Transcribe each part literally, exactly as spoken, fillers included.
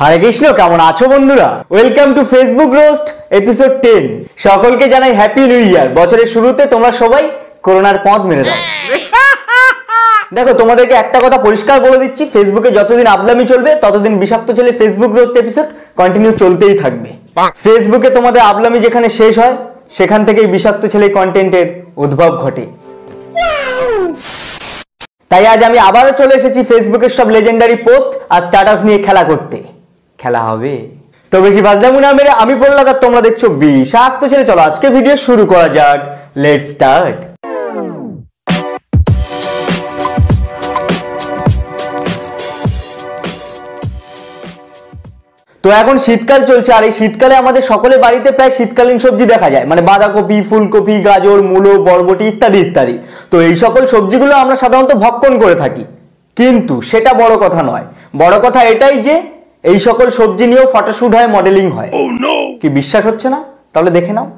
হরে কৃষ্ণ, কেমন আছো বন্ধুরা? Welcome to Facebook roast episode ten. সকলকে জানাই হ্যাপি নিউ ইয়ার। বছরের শুরুতে তোমরা সবাই করোনার পথ মেরে দাও। দেখো, তোমাদেরকে একটা কথা পরিষ্কার বলে দিচ্ছি, ফেসবুকে যতদিন আবলামি চলবে ততদিন বিষাক্ত ছেলে ফেসবুক রোস্ট এপিসোড কন্টিনিউ চলতেই থাকবে। ফেসবুকে তোমাদের আবলামি যেখানে শেষ হয় সেখান থেকেই বিষাক্ত ছেলে কন্টেন্টের উদ্ভব ঘটে। তাই আজ আমি আবারও চলে এসেছি ফেসবুকের সব লেজেন্ডারি পোস্ট আর স্ট্যাটাস নিয়ে খেলা করতে। খেলা হবে তো বেশি বাজলাম না মেরে আমি বললাম, আর তোমরা দেখছো বিষাক্ত ছেলে। চলো আজকে ভিডিও শুরু করা যাক। Let's start. তো এখন শীতকাল চলছে, আর এই শীতকালে আমাদের সকলের বাড়িতে প্রায় শীতকালীন সবজি দেখা যায়, মানে বাঁধাকপি, ফুলকপি, গাজর, মূলো, বরবটি ইত্যাদি ইত্যাদি। তো এই সকল সবজিগুলো আমরা সাধারণত ভক্ষণ করে থাকি, কিন্তু সেটা বড় কথা নয়। বড় কথা এটাই যে এই সকল সবজি নিয়েও ফটোশুট হয়, মডেলিং হয়। কি বিশ্বাস হচ্ছে না? তাহলে দেখে নাও।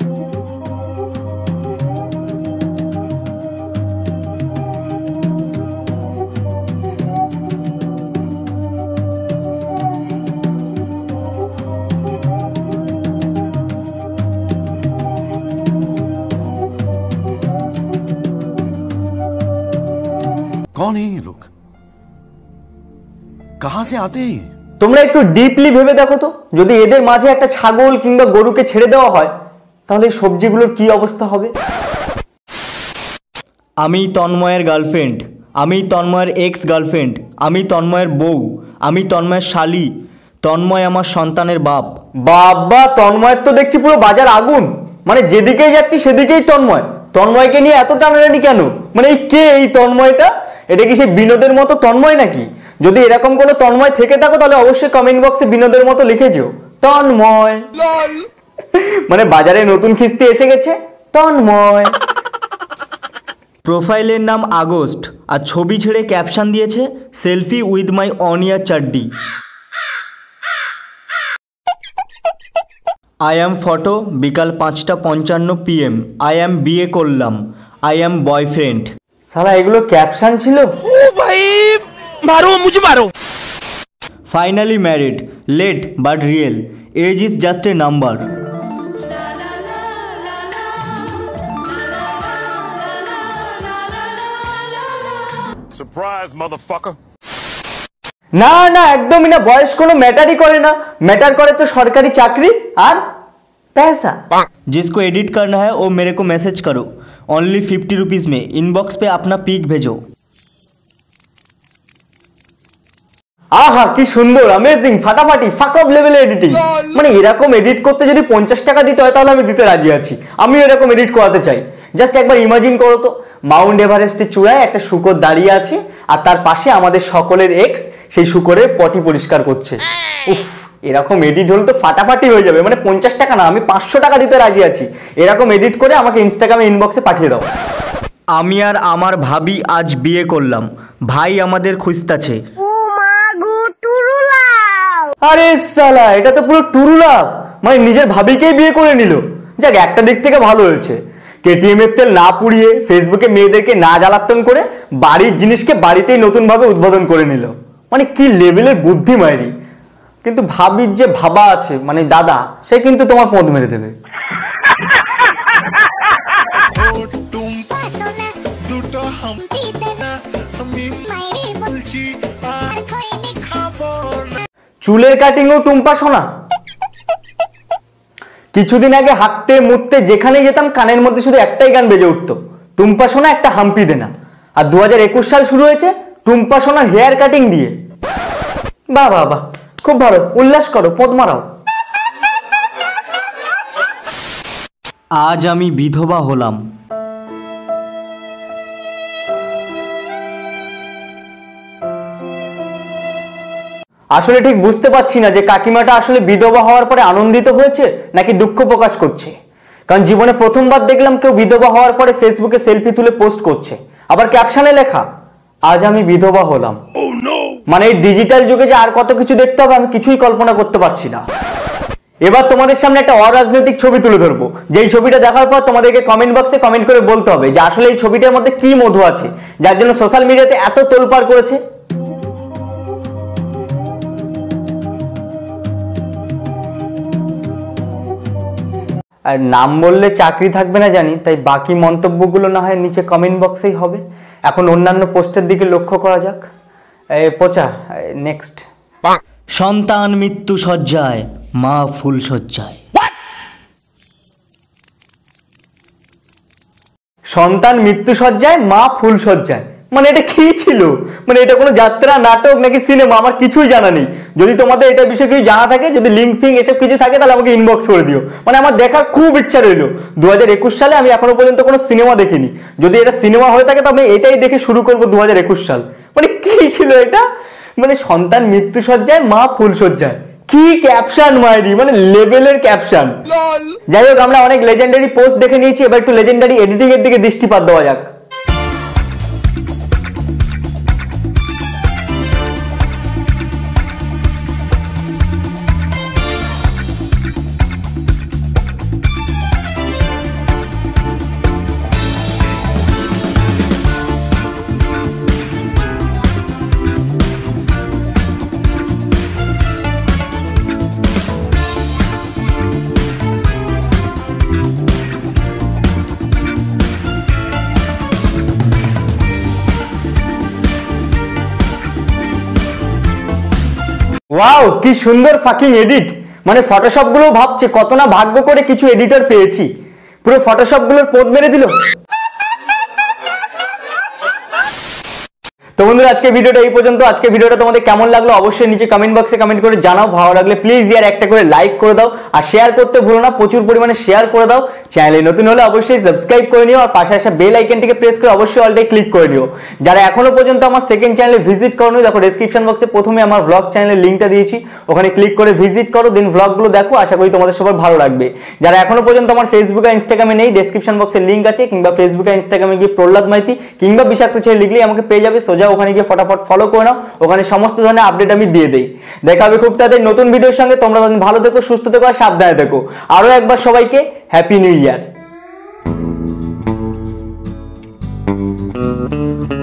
कौन है ये लोग? कहां से आते हैं? তোমরা একটু ডিপলি ভেবে দেখো তো, যদি এদের মাঝে একটা ছাগল কিংবা গরুকে ছেড়ে দেওয়া হয় তাহলে সবজিগুলোর কি অবস্থা হবে? আমি তন্ময়ের গার্লফ্রেন্ড, আমি তন্ময়ের এক্স গার্লফ্রেন্ড, আমি তন্ময়ের বউ, আমি তন্ময়ের শালি, তন্ময় আমার সন্তানের বাপ। বাবা, তন্ময়ের তো দেখছি পুরো বাজার আগুন। মানে যেদিকেই যাচ্ছি সেদিকেই তন্ময়। তন্ময়কে নিয়ে এত টানাটানি কেন? মানে এই কে এই তন্ময়টা? এটা কি সে বিনোদের মতো তন্ময় নাকি? যদি এরকম কোনো তন্ময় থেকে থাকো তাহলে অবশ্যই কমেন্ট বক্সে বিনোদের মতো লিখে যেও তন্ময়। মানে বাজারে নতুন খিস্তি এসে গেছে তন্ময়। প্রোফাইলের নাম আগস্ট আর ছবি ছেড়ে ক্যাপশন দিয়েছে সেলফি উইথ মাই অন ইয়ার চাড্ডি। আই অ্যাম ফটো বিকাল পাঁচটা পঞ্চান্ন পিএম। আই অ্যাম বিয়ে করলাম। I am boyfriend. সালা এগুলো ক্যাপশন ছিল? ও ভাই মারো মুঝে মারো। Finally married, late but real, age is just a number. Surprise, motherfucker! না না, একদমই না। বয়স কোনো ম্যাটারই করে না। ম্যাটার করে তো সরকারি চাকরি আর पैसा। जिसको एडिट करना है वो मेरे को मैसेज करो, ओनली फिफ्टी रुपीज़ में। इनबॉक्स पे अपना पिक भेजो। আহা কি সুন্দর, অ্যামেজিং, ফাটাফাটি, ফাকব লেভেলের এডিটিং। মানে এরকম এডিট করতে যদি পঞ্চাশ টাকা দিতে হয় তাহলে আমি দিতে রাজি আছি। আমি এরকম এডিট করাতে চাই। জাস্ট একবার ইমাজিন করো তো, মাউন্ট এভারেস্টের চূড়ায় একটা শূকর দাঁড়িয়ে আছে আর তার পাশে আমাদের সকলের এক্স সেই শূকরের পটি পরিষ্কার করছে। উফ, এরকম এডিট হলে তো ফাটাফাটি হয়ে যাবে। মানে পঞ্চাশ টাকা না, আমি পাঁচশো টাকা দিতে রাজি আছি। এরকম এডিট করে আমাকে ইনস্টাগ্রামে ইনবক্সে পাঠিয়ে দাও। আমি আর আমার ভাবি আজ বিয়ে করলাম, ভাই আমাদের খুঁজতাছে। আরে সালা, এটা তো পুরো টুরুলাভ। মানে নিজের ভাবিকেই বিয়ে করে নিল। যাক, একটা দিক থেকে ভালো হয়েছে। কেটিএম এর তেল না পুড়িয়ে ফেসবুকে মেয়েদেরকে না জ্বালাতন করে বাড়ির জিনিসকে বাড়িতেই নতুন ভাবে উদ্বোধন করে নিল। মানে কি লেভেলের বুদ্ধি মায়েরি। কিন্তু ভাবির যে ভাবা আছে, মানে দাদা, সে কিন্তু তোমার পদ মেরে দেবে। চুলের কাটিংও টুম্পা সোনা। কিছুদিন আগে হাঁকতে মুততে যেখানে যেতাম কানের মধ্যে শুধু একটাই গান বেজে উঠতো, টুম্পা সোনা একটা হাম্পি দেনা। আর দু হাজার একুশ সাল শুরু হয়েছে টুম্পা সোনার হেয়ার কাটিং দিয়ে। বাহ বাহ বাহ, খুব ভালো, উল্লাস করো, পদ মারাও। আজ আমি বিধবা হলাম। আসলে ঠিক বুঝতে পারছি না যে কাকিমাটা আসলে বিধবা হওয়ার পরে আনন্দিত হয়েছে নাকি দুঃখ প্রকাশ করছে। কারণ জীবনে প্রথমবার দেখলাম কেউ বিধবা হওয়ার পরে ফেসবুকে সেলফি তুলে পোস্ট করছে, আবার ক্যাপশনে লেখা আজ আমি বিধবা হলাম। মানে এই ডিজিটাল যুগে যে আর কত কিছু দেখতে হবে আমি কিছুই কল্পনা করতে পারছি না। এবার তোমাদের সামনে একটা অরাজনৈতিক ছবি তুলে ধরবো, যেই ছবিটা দেখার পর তোমাদেরকে কমেন্ট বক্সে কমেন্ট করে বলতে হবে যে আসলে এই ছবিটার মধ্যে কি মধু আছে যার জন্য সোশ্যাল মিডিয়াতে এত তোলপাড় করেছে। আর নাম বললে চাকরি থাকবে না জানি, তাই বাকি মন্তব্যগুলো না হয় নিচে কমেন্ট বক্সেই হবে। এখন অন্যান্য পোস্টের দিকে লক্ষ্য করা যাক। এই পচা, নেক্সট। সন্তান মৃত্যু সজ্জায়, মা ফুল সজ্জায়। সন্তান মৃত্যু সজ্জায়, মা ফুল সজ্জায়, মানে এটা কি ছিল? মানে এটা কোনো যাত্রা, নাটক নাকি সিনেমা? আমার কিছুই জানা নেই। যদি তোমাদের এটা বিষয়ে কিছু জানা থাকে, যদি লিঙ্ক ফিঙ্ক এসব কিছু থাকে, তাহলে আমাকে ইনবক্স করে দিও। মানে আমার দেখার খুব ইচ্ছা রইলো। দু হাজার একুশ সালে আমি এখনো পর্যন্ত কোনো সিনেমা দেখিনি। যদি এটা সিনেমা হয়ে থাকে তবে এটাই দেখে শুরু করবো দু হাজার একুশ সাল। মানে কি ছিল এটা? মানে সন্তান মৃত্যু সজ্জায়, মা ফুল সজ্জায়, কি ক্যাপশন মাইরি, মানে লেভেলের ক্যাপশন। যাই হোক, আমরা অনেক লেজেন্ডারি পোস্ট দেখে নিয়েছি, এবার একটু লেজেন্ডারি এডিটিং এর দিকে দৃষ্টিপাত দেওয়া যাক। ওয়াও, কি সুন্দর ফাকিং এডিট। মানে ফটোশপ গুলো ভাবছে কত না ভাগ্য করে কিছু এডিটর পেয়েছি, পুরো ফটোশপ গুলোর পোদ মেরে দিল। তো বন্ধুরা, আজকে ভিডিওটা এই পর্যন্ত। আজকে ভিডিওটা তোমাদের কেমন লাগলো অবশ্যই নিচে কমেন্ট বক্সে কমেন্ট করে জানাও। ভালো লাগলে প্লিজ ইয়ার একটা করে লাইক করে দাও, আর শেয়ার করতে ভুলো না, প্রচুর পরিমাণে শেয়ার করে দাও। চ্যানেলে নতুন হলে অবশ্যই সাবস্ক্রাইব করে নিও, আর পাশে আসা বেল আইকনটিকে প্রেস করে অবশ্যই অলটাই ক্লিক করে নিও। যারা এখনো পর্যন্ত আমার সেকেন্ড চ্যানেলে ভিজিট করোনি, দেখো ডেসক্রিপশন বক্সে প্রথমে আমার ব্লগ চ্যানেলের লিঙ্কটা দিয়েছি, ওখানে ক্লিক করে ভিজিট করো, দেন ব্লগগুলো দেখো। আশা করি তোমাদের সবার ভালো লাগবে। যারা এখনো পর্যন্ত আমার ফেসবুক আর ইনস্টাগ্রামে নেই, ডেসক্রিপশন বক্সে লিঙ্ক আছে, কিংবা ফেসবুক আর ইনস্টাগ্রামে গিয়ে প্রহ্লাদ মাইতি কিংবা বিষাক্ত ছেলে লিখলেই আমাকে পেয়ে যাবে সোজা। ওখানে গিয়ে ফটাফট ফলো করে নাও, ওখানে সমস্ত ধরনের আপডেট আমি দিয়ে দেই। দেখা হবে খুব তাড়াতাড়ি নতুন ভিডিওর সঙ্গে। তোমরা ভালো থেকো, সুস্থ থেকো আর সাবধানে থেকো। আরো একবার সবাইকে হ্যাপি নিউ ইয়ার।